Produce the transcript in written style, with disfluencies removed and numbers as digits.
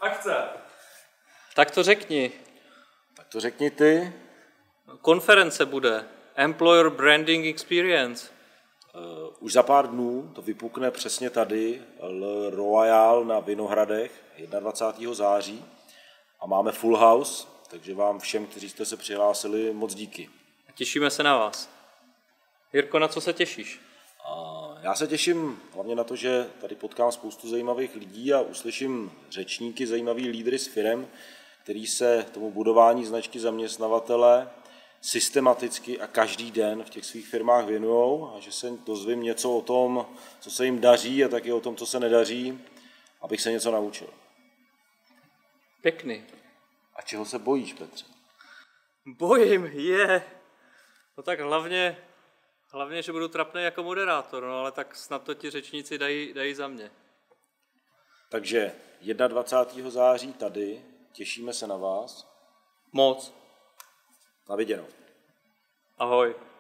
Akce! Tak to řekni. Tak to řekni ty. Konference bude. Employer Branding Experience. Už za pár dnů to vypukne přesně tady, Le Royal na Vinohradech, 21. září. A máme full house, takže vám všem, kteří jste se přihlásili, moc díky. Těšíme se na vás. Jirko, na co se těšíš? Já se těším hlavně na to, že tady potkám spoustu zajímavých lidí a uslyším řečníky, zajímavý lídry z firem, který se tomu budování značky zaměstnavatele systematicky a každý den v těch svých firmách věnujou a že se dozvím něco o tom, co se jim daří a taky o tom, co se nedaří, abych se něco naučil. Pěkný. A čeho se bojíš, Petře? Bojím, No tak hlavně, že budu trapný jako moderátor, no ale tak snad to ti řečníci dají za mě. Takže 21. září tady, těšíme se na vás. Moc. Na viděnou. Ahoj.